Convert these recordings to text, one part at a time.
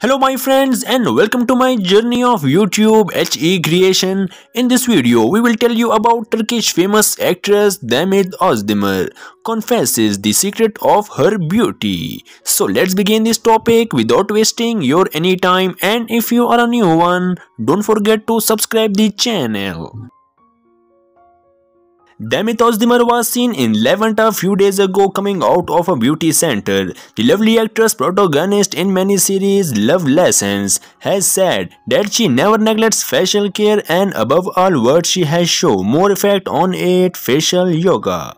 Hello my friends and welcome to my journey of YouTube HE creation. In this video we will tell you about Turkish famous actress Demet Özdemir confesses the secret of her beauty. So let's begin this topic without wasting your any time, and if you are a new one, don't forget to subscribe the channel. Demet Özdemir was seen in Levant a few days ago coming out of a beauty center. The lovely actress, protagonist in many series Love Lessons, has said that she never neglects facial care, and above all what she has shown more effect on it, facial yoga.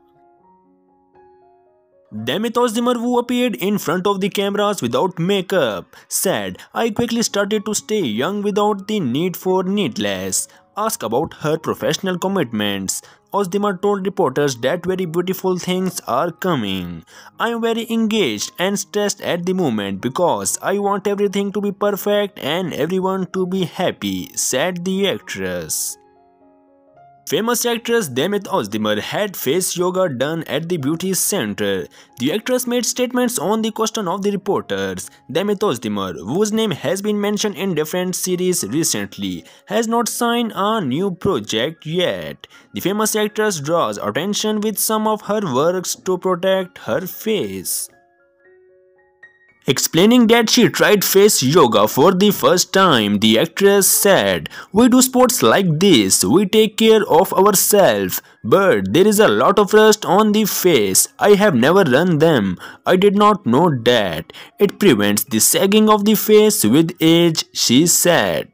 Demet Özdemir, who appeared in front of the cameras without makeup, said, "I quickly started to stay young without the need for needless." Asked about her professional commitments, Özdemir told reporters that very beautiful things are coming. "I am very engaged and stressed at the moment because I want everything to be perfect and everyone to be happy," said the actress. Famous actress Demet Özdemir had face yoga done at the beauty center. The actress made statements on the question of the reporters. Demet Özdemir, whose name has been mentioned in different series recently, has not signed a new project yet. The famous actress draws attention with some of her works to protect her face. Explaining that she tried face yoga for the first time, the actress said, "We do sports like this, we take care of ourselves, but there is a lot of rust on the face. I have never run them. I did not know that. It prevents the sagging of the face with age," she said.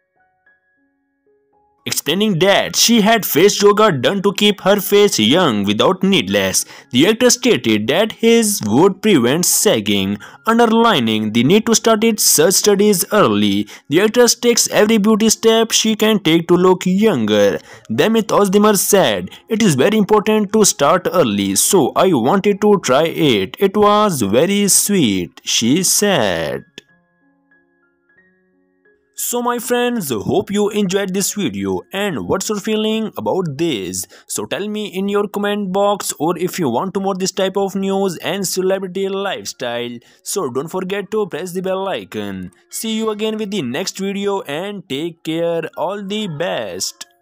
Explaining that she had face yoga done to keep her face young without needless, the actor stated that his would prevent sagging, underlining the need to start such studies early. The actress takes every beauty step she can take to look younger. Demet Özdemir said, "It is very important to start early, so I wanted to try it. It was very sweet," she said. So my friends, hope you enjoyed this video, and what's your feeling about this? So tell me in your comment box, or if you want to more this type of news and celebrity lifestyle, so don't forget to press the bell icon. See you again with the next video and take care. All the best.